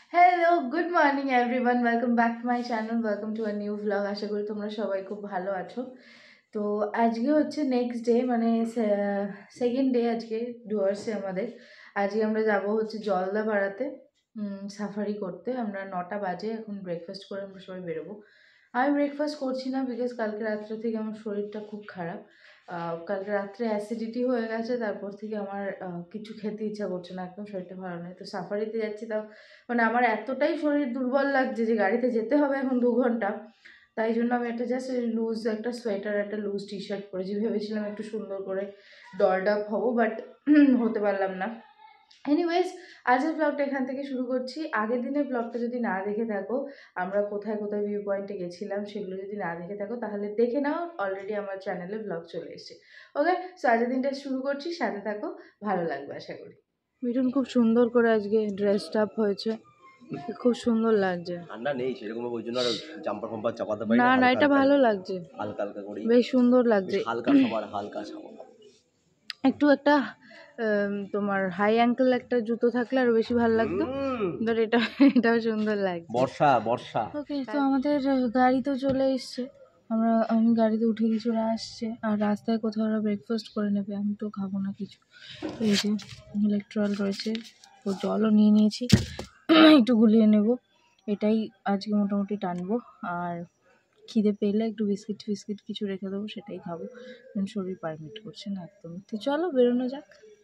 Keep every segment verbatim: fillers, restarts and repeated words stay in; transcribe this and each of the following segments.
Hello, good morning everyone, welcome back to my channel, welcome to a new vlog. আশা করি তোমরা সবাই খুব ভালো আছো। তো আজকে হচ্ছে নেক্সট ডে, মানে সেকেন্ড ডে আজকে ডুয়ার্সে আমাদের। আজকে আমরা যাব হচ্ছে জলদাপাড়াতে সাফারি করতে। আমরা নটা বাজে এখন ব্রেকফাস্ট করে আমরা সবাই বেরোবো। আমি ব্রেকফাস্ট করছি না বিকজ কালকে রাত্রে থেকে আমার শরীরটা খুব খারাপ। কালকে রাত্রে অ্যাসিডিটি হয়ে গেছে, তারপর থেকে আমার কিছু খেতে ইচ্ছা করছে না, একদম শরীরটা ভালো নয়। তো সাফারিতে যাচ্ছি, তাও মানে আমার এতটাই শরীর দুর্বল লাগছে যে গাড়িতে যেতে হবে এখন দু ঘন্টা। তাই জন্য আমি একটা জাস্ট লুজ একটা সোয়েটার, একটা লুজ টি শার্ট পরেছি। ভেবেছিলাম একটু সুন্দর করে ডলড আপ হবো, বাট হতে পারলাম না। এনিওয়েজ, আজকের ব্লগটা এখান থেকে শুরু করছি। আগের দিনের ব্লগটা যদি না দেখে থাকো, আমরা কোথায় কোথায় ভিউ পয়েন্টে গেছিলাম সেগুলো যদি না দেখে থাকো তাহলে দেখে নাও, অলরেডি আমার চ্যানেলে ব্লগ চলে এসেছে। ওকে, সো আজকের দিনটা শুরু করছি, সাথে থাকো, ভালো লাগবে আশা করি। মিঠুন খুব সুন্দর করে আজকে ড্রেসড আপ হয়েছে, খুব সুন্দর লাগছে। ঠান্ডা নেই সেরকম, ওই জন্য আর জাম্পার ফাম্পার চাপাতে পারি না না, এটা ভালো লাগছে, হালকা হালকা করে, বেশ সুন্দর লাগছে। হালকা খাবার, হালকা খাবার। একটু একটা তোমার হাই অ্যাঙ্কেল একটা জুতো থাকলে আরো বেশি ভালো লাগতো, বাট এটা এটাও সুন্দর লাগছে। বর্ষা বর্ষা। ওকে, তো আমাদের গাড়ি তো চলে এসছে, আমরা আমি গাড়িতে উঠে গেছি, ওরা আসছে। আর রাস্তায় কোথাও ওরা ব্রেকফাস্ট করে নেবে, আমি তো খাবো না কিছু। এই যে ইলেকট্রল রয়েছে, তো জলও নিয়ে নিয়েছি, একটু গুলিয়ে নেব। এটাই আজকে মোটামুটি টানবো। আর খিদে পেলে একটু বিস্কিট ফিস্কিট কিছু রেখে দেবো, সেটাই খাবো, শরীর পারমিট করছে না একদম। তো চলো বেরোনো যাক।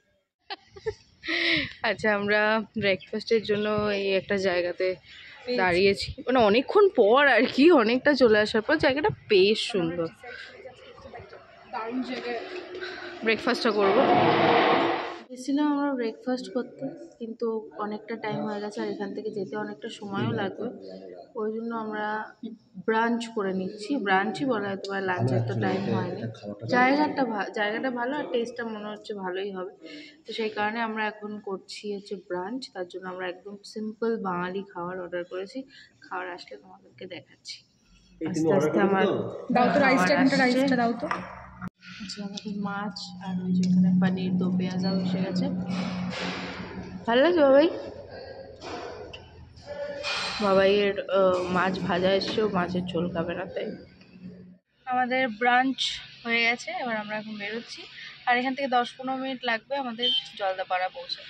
আচ্ছা, আমরা ব্রেকফাস্টের জন্য এই একটা জায়গাতে দাঁড়িয়েছি, মানে অনেকক্ষণ পর আর কি, অনেকটা চলে আসার পর। জায়গাটা বেশ সুন্দর, দারুণ জায়গায় ব্রেকফাস্টটা করবো। গেছিলাম আমরা ব্রেকফাস্ট করতে, কিন্তু অনেকটা টাইম হয়ে গেছে আর এখান থেকে যেতে অনেকটা সময়ও লাগবে। ওই জন্য আমরা ব্রাঞ্চ করে নিচ্ছি, ব্রাঞ্চই বলা যেতে পারে, লাঞ্চের তো টাইম হয়নি। জায়গাটা জায়গাটা ভালো আর টেস্টটা মনে হচ্ছে ভালোই হবে, তো সেই কারণে আমরা এখন করছি হচ্ছে ব্রাঞ্চ। তার জন্য আমরা একদম সিম্পল বাঙালি খাবার অর্ডার করেছি। খাবার আসলে তোমাদেরকে দেখাচ্ছি আস্তে আস্তে। আমার দাও তো রাইসটা, এখানটা রাইসটা দাও তো। আচ্ছা, আমাদের মাছ আর ওই যে এখানে পনির দো পেঁয়াজাও এসে গেছে। ভালো লাগছে বাবাই, বাবাইয়ের মাছ ভাজা এসছে, মাছের ঝোল খাবে না তাই। আমাদের ব্রাঞ্চ হয়ে গেছে, এবার আমরা এখন বেরোচ্ছি। আর এখান থেকে দশ পনেরো মিনিট লাগবে আমাদের জলদাপাড়া পৌঁছাতে।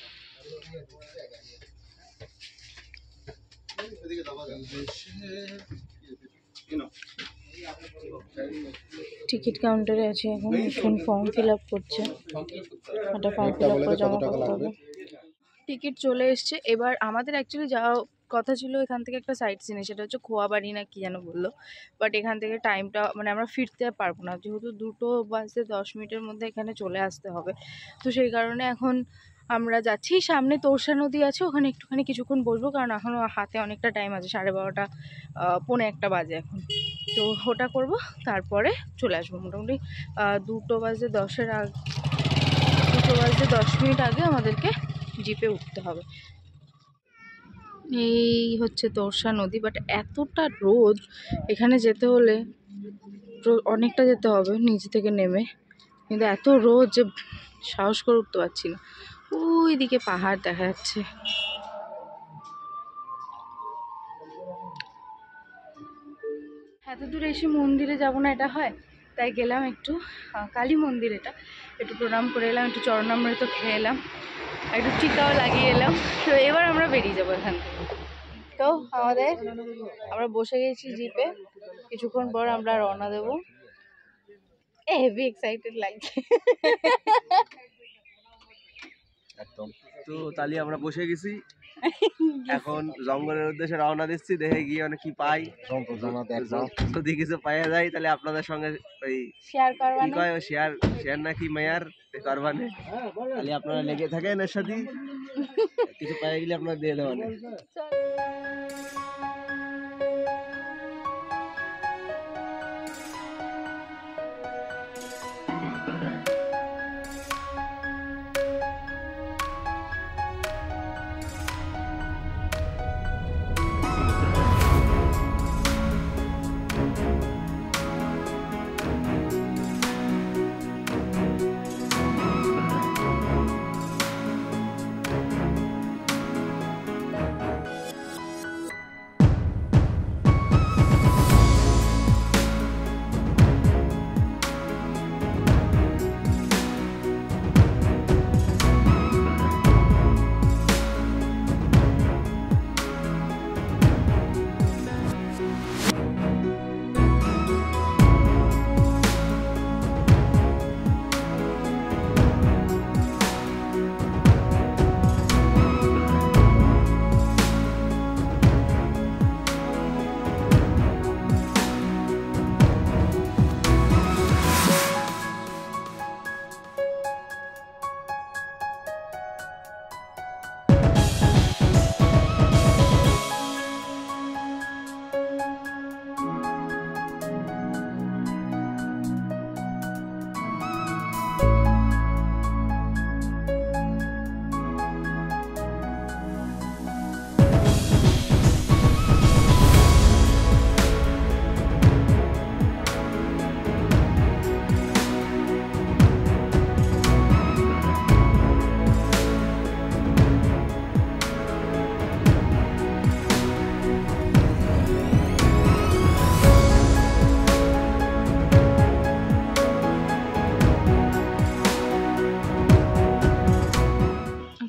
টিকিট কাউন্টারে আছে এখন, এখন ফর্ম ফিল আপ করছে, একটা ফর্ম ফিল আপ করে জমা করতে হবে। টিকিট চলে এসছে। এবার আমাদের অ্যাকচুয়ালি যাওয়া কথা ছিল এখান থেকে একটা সাইট সিনে, সেটা হচ্ছে খোয়াবাড়ি না কি যেন বললো, বাট এখান থেকে টাইমটা মানে আমরা ফিরতে পারবো না, যেহেতু দুটো বাজে দশ মিনিটের মধ্যে এখানে চলে আসতে হবে। তো সেই কারণে এখন আমরা যাচ্ছি, সামনে তোরসা নদী আছে, ওখানে একটুখানি কিছুক্ষণ বসবো, কারণ এখনও হাতে অনেকটা টাইম আছে, সাড়ে বারোটা পৌনে একটা বাজে এখন। তো ওটা করব, তারপরে চলে আসবো। মোটামুটি দুটো বাজে দশের আগে, দুটো বাজে দশ মিনিট আগে আমাদেরকে জিপে উঠতে হবে। এই হচ্ছে তোরসা নদী, বাট এতটা রোদ, এখানে যেতে হলে অনেকটা যেতে হবে নিচে থেকে নেমে, কিন্তু এত রোদ যে সাহস করে উঠতে পারছি না। ওই দিকে পাহাড় দেখা যাচ্ছে। এত দূরে এসে মন্দিরে যাব না এটা হয়, তাই গেলাম একটু কালী মন্দির, এটা একটু প্রণাম করে এলাম, একটু চরণামৃত খেয়ে এলাম, একটু টিকাও লাগিয়ে এলাম। তো এবার আমরা বেরিয়ে যাবো এখান থেকে। তো আমাদের আমরা বসে গেছি জিপে, কিছুক্ষণ পর আমরা রওনা দেবো। হেভি এক্সাইটেড লাগছে একদম। তো তাহলে আমরা বসে গেছি, এখন জঙ্গলের উদ্দেশ্যে রওনা দিচ্ছি। দেখে গিয়ে অনেক কি পাই, যদি কিছু পাইয়া যায় তাহলে আপনাদের সঙ্গে ওই শেয়ার করবা, কি কয় শেয়ার শেয়ার নাকি মেয়ার করবানে, তাহলে আপনারা লেগে থাকেন এর সাথে, কিছু পাইয়া গেলে আপনারা দিয়ে দেবেন।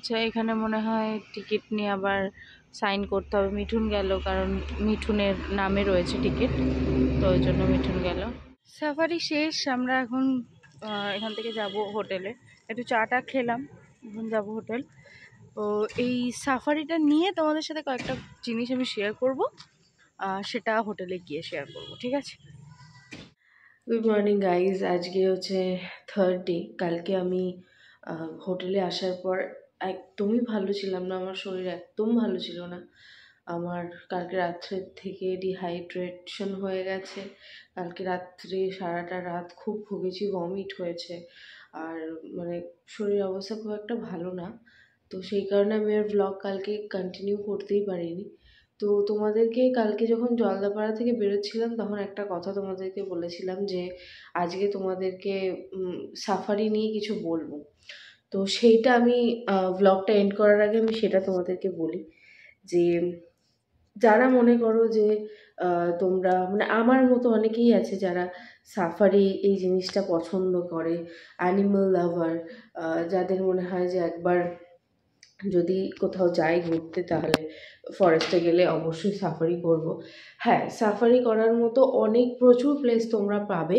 আচ্ছা এখানে মনে হয় টিকিট নিয়ে আবার সাইন করতে হবে। মিঠুন গেল, কারণ মিঠুনের নামে রয়েছে টিকিট, তো ওই জন্য মিঠুন গেল। সাফারি শেষ, আমরা এখন এখান থেকে যাব হোটেলে। একটু চাটা খেলাম, এখন যাব হোটেল। তো এই সাফারিটা নিয়ে তোমাদের সাথে কয়েকটা জিনিস আমি শেয়ার করব, সেটা হোটেলে গিয়ে শেয়ার করব, ঠিক আছে? গুড মর্নিং গাইজ, আজকে হচ্ছে থার্ড ডে। কালকে আমি হোটেলে আসার পর একদমই ভালো ছিলাম না, আমার শরীর একদম ভালো ছিল না। আমার কালকে রাত্রের থেকে ডিহাইড্রেশন হয়ে গেছে। কালকে রাত্রে সারাটা রাত খুব ভুগেছি, ভমিট হয়েছে, আর মানে শরীর অবস্থা খুব একটা ভালো না। তো সেই কারণে আমি আর ব্লগ কালকে কন্টিনিউ করতেই পারিনি। তো তোমাদেরকে কালকে যখন জলদাপাড়া থেকে বেরোচ্ছিলাম তখন একটা কথা তোমাদেরকে বলেছিলাম যে আজকে তোমাদেরকে সাফারি নিয়ে কিছু বলবো। তো সেইটা আমি ব্লগটা এন্ড করার আগে আমি সেটা তোমাদেরকে বলি যে যারা মনে করো যে তোমরা মানে আমার মতো অনেকেই আছে যারা সাফারি এই জিনিসটা পছন্দ করে, অ্যানিমাল লাভার, যাদের মনে হয় যে একবার যদি কোথাও যাই ঘুরতে তাহলে ফরেস্টে গেলে অবশ্যই সাফারি করব। হ্যাঁ, সাফারি করার মতো অনেক প্রচুর প্লেস তোমরা পাবে,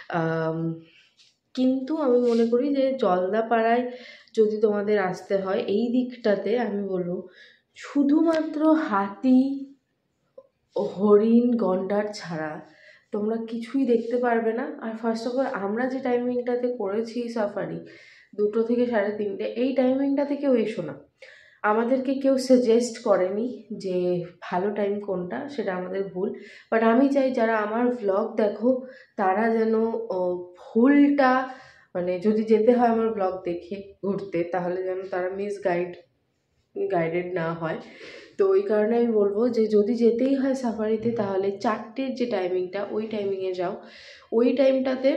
কিন্তু আমি মনে করি যে জলদাপাড়ায় যদি তোমাদের আসতে হয় এই দিকটাতে, আমি বলবো শুধুমাত্র হাতি, হরিণ, গন্ডার ছাড়া তোমরা কিছুই দেখতে পারবে না। আর ফার্স্ট অফ অল আমরা যে টাইমিংটাতে করেছি সাফারি, দুটো থেকে সাড়ে তিনটে, এই টাইমিংটাতে কেউ এসো না। আমাদেরকে কেউ সাজেস্ট করেনি যে ভালো টাইম কোনটা, সেটা আমাদের ভুল। বাট আমি চাই যারা আমার ভ্লগ দেখো তারা যেন ভুলটা, মানে যদি যেতে হয় আমার ব্লগ দেখে ঘুরতে, তাহলে যেন তারা মিস গাইড গাইডেড না হয়। তো ওই কারণে আমি বলবো যে যদি যেতেই হয় সাফারিতে তাহলে চারটের যে টাইমিংটা ওই টাইমিংয়ে যাও। ওই টাইমটাতে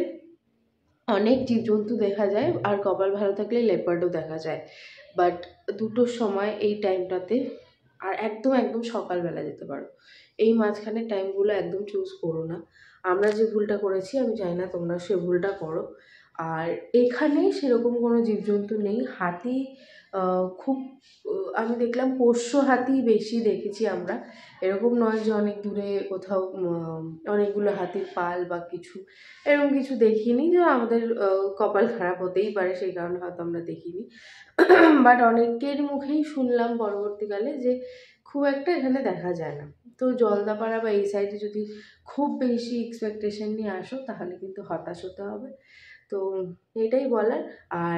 অনেক জীবজন্তু দেখা যায়, আর কপাল ভালো থাকলে লেপার্ডও দেখা যায়। বাট দুটোর সময় এই টাইমটাতে, আর একদম একদম সকালবেলা যেতে পারো। এই মাঝখানের টাইমগুলো একদম চুজ করো না। আমরা যে ভুলটা করেছি আমি চাই না তোমরা সে ভুলটা করো। আর এখানে সেরকম কোনো জীবজন্তু নেই। হাতি খুব, আমি দেখলাম পোষ্য হাতি বেশি দেখেছি আমরা, এরকম নয় যে অনেক দূরে কোথাও অনেকগুলো হাতির পাল বা কিছু, এরকম কিছু দেখিনি। যে আমাদের কপাল খারাপ হতেই পারে, সেই কারণে হয়তো আমরা দেখিনি। বাট অনেকের মুখেই শুনলাম পরবর্তীকালে যে খুব একটা এখানে দেখা যায় না। তো জলদাপাড়া বা এই সাইডে যদি খুব বেশি এক্সপেকটেশন নিয়ে আসো তাহলে কিন্তু হতাশ হতে হবে। তো এটাই বলার। আর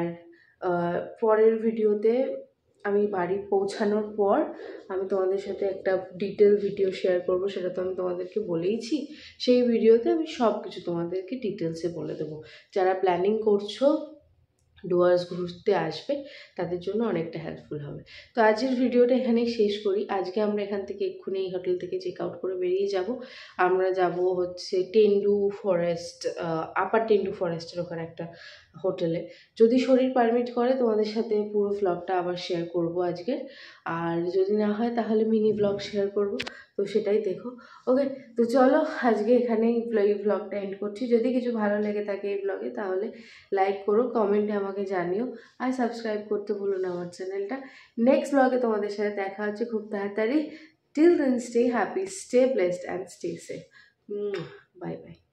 পরের ভিডিওতে আমি বাড়ি পৌঁছানোর পর আমি তোমাদের সাথে একটা ডিটেল ভিডিও শেয়ার করব, সেটা তো আমি তোমাদেরকে বলেইছি। সেই ভিডিওতে আমি সব কিছু তোমাদেরকে ডিটেলসে বলে দেবো। যারা প্ল্যানিং করছো ডুয়ার্স ঘুরতে আসবে তাদের জন্য অনেকটা হেল্পফুল হবে। তো আজকের ভিডিওটা এখানেই শেষ করি। আজকে আমরা এখান থেকে এক্ষুনি এই হোটেল থেকে চেক আউট করে বেরিয়ে যাব। আমরা যাব হচ্ছে টেন্ডু ফরেস্ট, আপার টেন্ডু ফরেস্টের ওখানে একটা হোটেলে। যদি শরীর পারমিট করে তোমাদের সাথে পুরো ভ্লগটা আবার শেয়ার করব আজকে, আর যদি না হয় তাহলে মিনি ভ্লগ শেয়ার করব। তো সেটাই দেখো। ওকে, তো চলো আজকে এখানেই এই ভ্লগটা এন্ড করছি। যদি কিছু ভালো লেগে থাকে এই ভ্লগে তাহলে লাইক করো, কমেন্টে আমাকে জানিও, আর সাবস্ক্রাইব করতে ভুলো না আমার চ্যানেলটা। নেক্সট ব্লগে তোমাদের সাথে দেখা হচ্ছে খুব তাড়াতাড়ি। Till then stay happy, stay blessed and stay safe. Bye by.